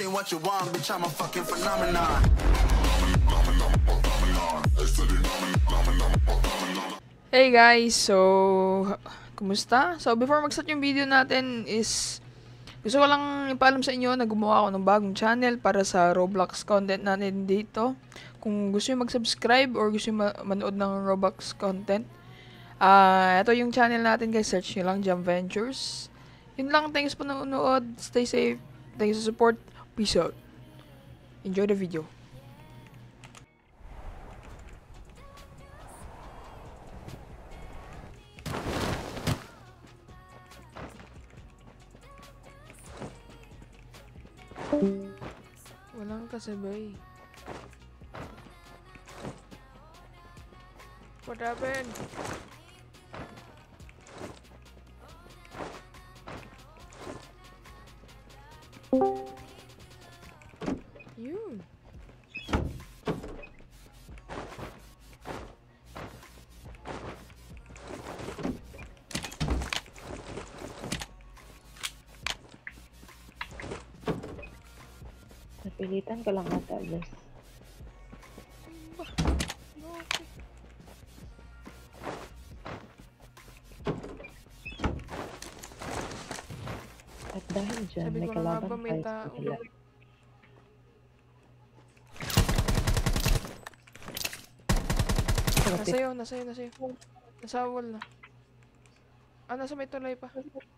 me what you want, bitch, I'm a fucking phenomenon. Hey guys, so kumusta? So before mag-start yung video natin is gusto ko lang ipaalam sa inyo na gumawa ako ng bagong channel para sa Roblox content natin dito. Kung gusto nyo mag-subscribe or gusto nyo manood ng Roblox content, ito yung channel natin guys, search nyo lang Jam Ventures. Yun lang, thanks po na nanood, stay safe, thanks sa support, peace out. Enjoy the video. Walang kasabay. What happened? Yun. Napilitan ko lang ata, guys. Okay. At dahil dyan, Sabi may ko na nga kalaban ba, may tayo sa tao. kabila. Nasa'yo. Nasa wall na. Nasa may tulay pa.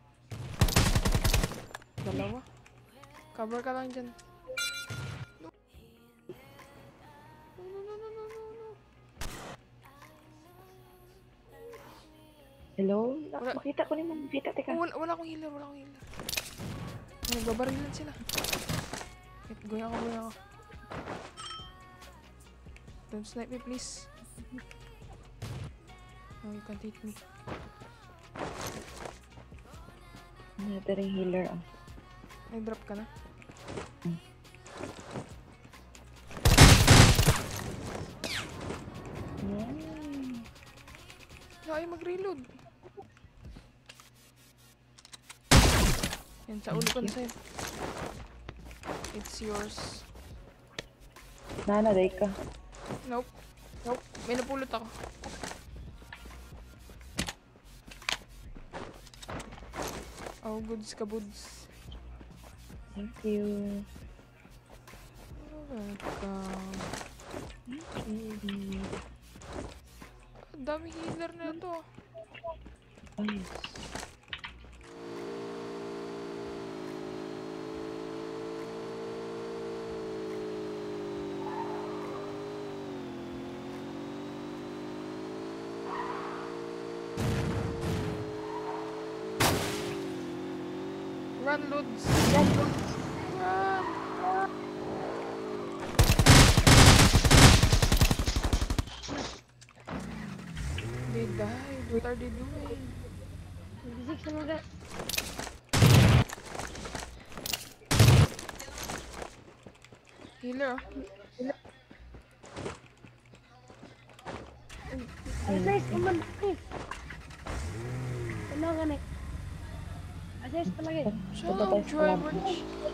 Dalawa. Cover ka lang dyan. No. No. Hello? Wala. Makita ko naman. Makita, teka. Wala akong healer. Nagbabarilan sila. Wait, goyang ako. Don't snipe me, please. No, you can't hit me. Ito rin healer, ah. Nag-drop ka na? Ay, mag-reload. Yan, sa ulo ko na sa'yo. It's yours. Nanaday ka. Nope. May napulot ako. Oh, goods ka, buds. Thank you. Welcome. Ang dami healer na ito. Ayos. Run, Lods. Run. They died. What are they doing? 26 naman ka. Healer. Assist naman. Kailangan eh. Assist talaga eh. Shut Punta up, tayo sa driver. lab.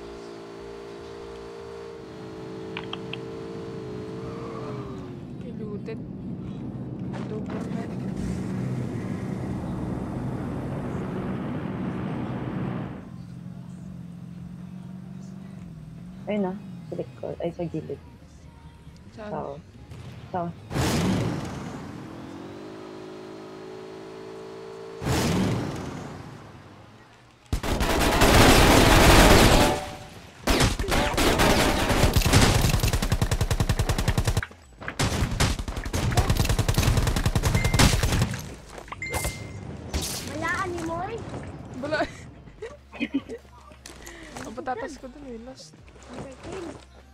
Looted. Doberman. Ayun na. Sa likod. Ay, sa gilid. Saan? Sao. Malaan ni Moy. Bala. Ang patatas ko dun eh. Lost. Okay, kill.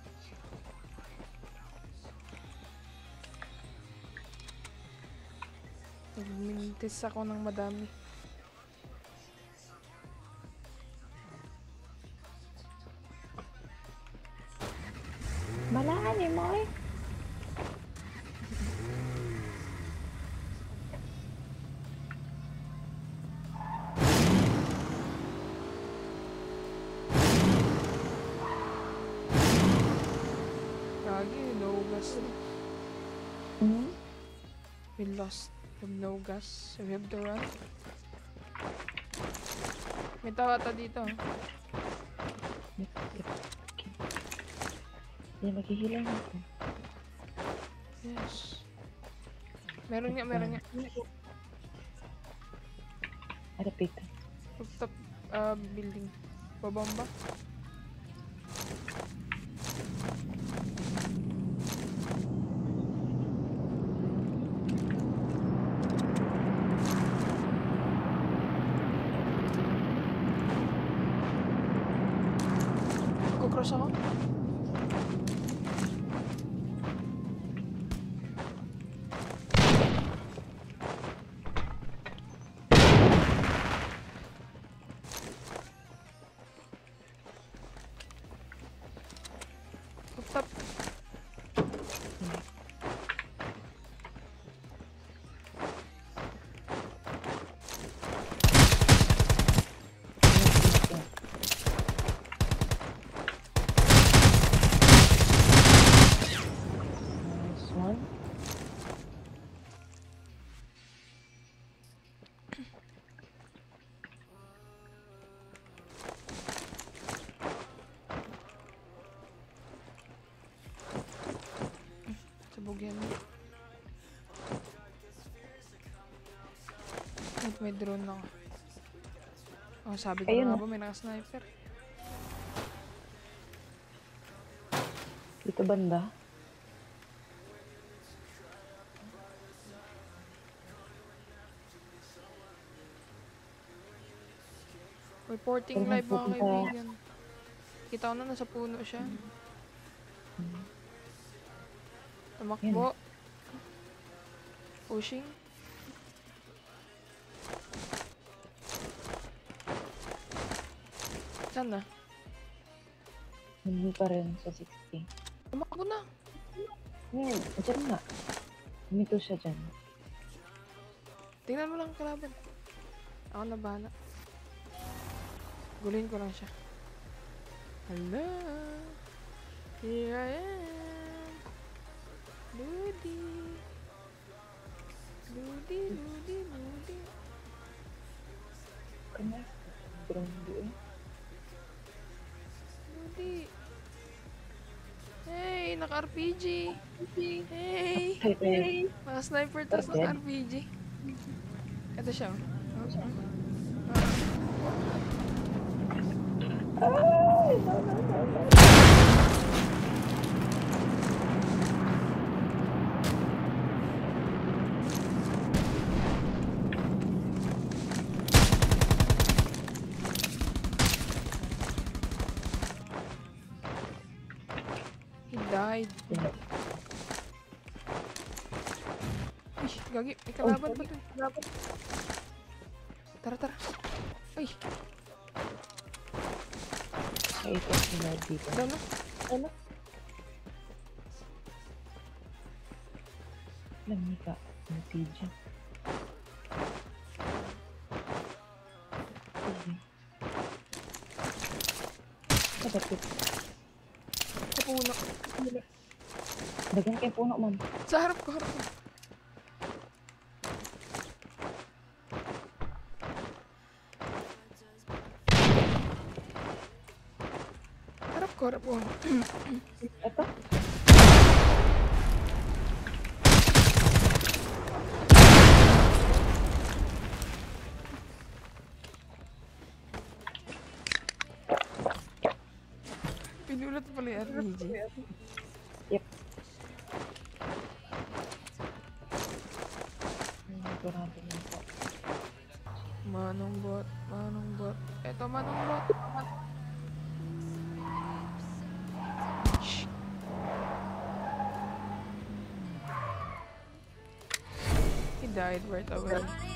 Nagmintis ako ng madami. Malaan eh, Moy. Gagi, no gas. Hmm? We lost. We have no gas. So we have to run. May tao ata dito. Yep, yep. Okay. Yan, maghihilang ako. Yes. Meron nga, meron nga. Ada pita. Rooftop building. Babamba. Cross ako. Rooftop. Nice one. Sabog yan. At may drone ako. Oh, sabi ko Ayun, na nga oh. ba may naka-sniper. Dito banda. Reporting Ayun, live mga pupunta. kaibigan. Kita ko na nasa puno siya. Tumakbo. Pushing. Saan na? Hindi pa rin sa 60. Tumakbo na. Ngayon, dyan nga. Humito siya dyan. Tingnan mo lang kalaban. Ako na bahala. Gulin ko lang siya. Hello. Here I am. Ludi. Ludi, Ludi, Ludi. Kanya. Drone doon. Ludi. Hey, naka-RPG. Hey. Hey. Mga sniper tas Okay. naka-RPG. Ito siya. Ay! No. He died. Yeah. Ay, gagi. May kalaban pa to eh. Tara, tara. Ay, Ay, ito sila dito. down na. Ano? Lamig ka. Ang TJ. Sige. Kapatid. Sa puno. Dagan kayo puno, ma'am. Sa harap ko, harap ko. Harap ko, harap ko. Ito? Pinulat pala yung RPG. Yep. Ito natin yun po. Manong bot, manong bot. Eto, manong bot. Shh. He died right away.